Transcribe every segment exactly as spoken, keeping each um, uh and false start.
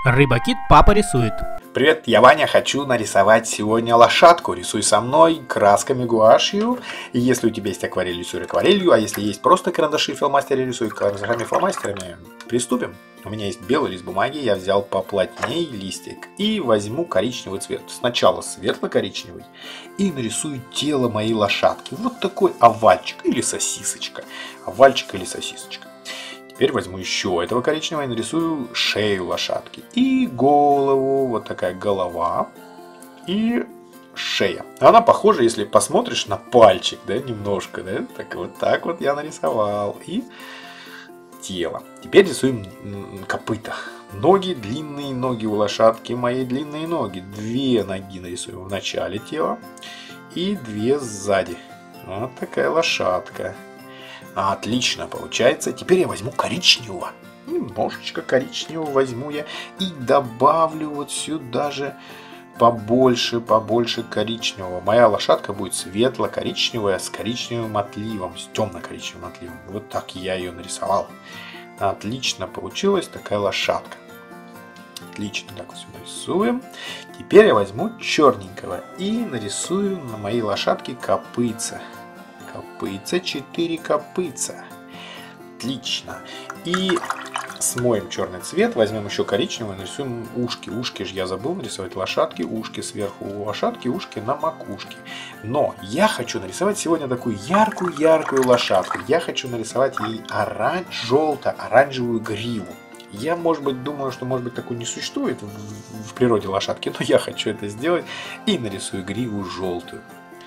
Рыбакит папа рисует. Привет, я Ваня, хочу нарисовать сегодня лошадку. Рисуй со мной красками гуашью. И если у тебя есть акварель, рисуй акварелью. А если есть просто карандаши и фломастеры, рисуй карандашами фломастерами. Приступим. У меня есть белый лист бумаги, я взял поплотней листик и возьму коричневый цвет. Сначала светло-коричневый и нарисую тело моей лошадки. Вот такой овальчик или сосисочка. Овальчик или сосисочка. Теперь возьму еще этого коричневого и нарисую шею лошадки. И голову, вот такая голова. И шея. Она похожа, если посмотришь, на пальчик, да, немножко, да. Так вот так вот я нарисовал. И тело. Теперь рисуем копыта. Ноги, длинные ноги у лошадки, мои длинные ноги. Две ноги нарисуем в начале тела. И две сзади. Вот такая лошадка. Отлично получается. Теперь я возьму коричневого. Немножечко коричневого возьму я. И добавлю вот сюда же побольше, побольше коричневого. Моя лошадка будет светло-коричневая с коричневым отливом. С темно-коричневым отливом. Вот так я ее нарисовал. Отлично получилась такая лошадка. Отлично. Так вот все нарисуем. Теперь я возьму черненького. И нарисую на моей лошадке копытца. Копытца, четыре копытца. Отлично. И смоем черный цвет, возьмем еще коричневый, нарисуем ушки. Ушки же я забыл нарисовать лошадки. Ушки сверху у лошадки, ушки на макушке. Но я хочу нарисовать сегодня такую яркую-яркую лошадку. Я хочу нарисовать ей оранж, желто-оранжевую гриву. Я, может быть, думаю, что, может быть, такой не существует в, в природе лошадки, но я хочу это сделать и нарисую гриву желтую.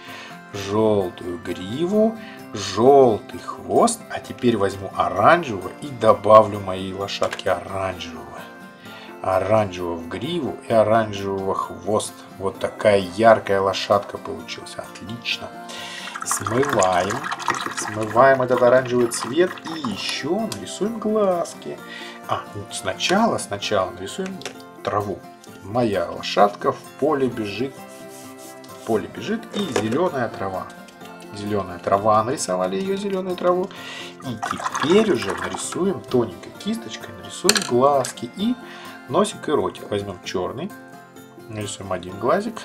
Желтую гриву, желтый хвост, а теперь возьму оранжевого и добавлю моей лошадке оранжевого. Оранжевого в гриву и оранжевого хвост. Вот такая яркая лошадка получилась. Отлично. Смываем. Смываем этот оранжевый цвет и еще нарисуем глазки. А, сначала, сначала нарисуем траву. Моя лошадка в поле бежит. Поле бежит и зеленая трава. Зеленая трава, нарисовали ее зеленую траву. И теперь уже нарисуем тоненькой кисточкой, нарисуем глазки и носик и ротик. Возьмем черный, нарисуем один глазик.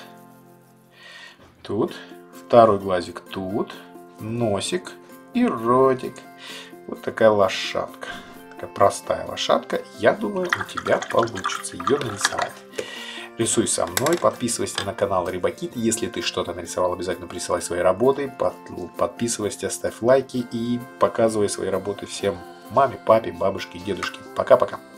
Тут, второй глазик тут, носик и ротик. Вот такая лошадка. Такая простая лошадка. Я думаю, у тебя получится ее нарисовать. Рисуй со мной, подписывайся на канал Рыбакит. Если ты что-то нарисовал, обязательно присылай свои работы. Подписывайся, ставь лайки и показывай свои работы всем маме, папе, бабушке, дедушке. Пока-пока.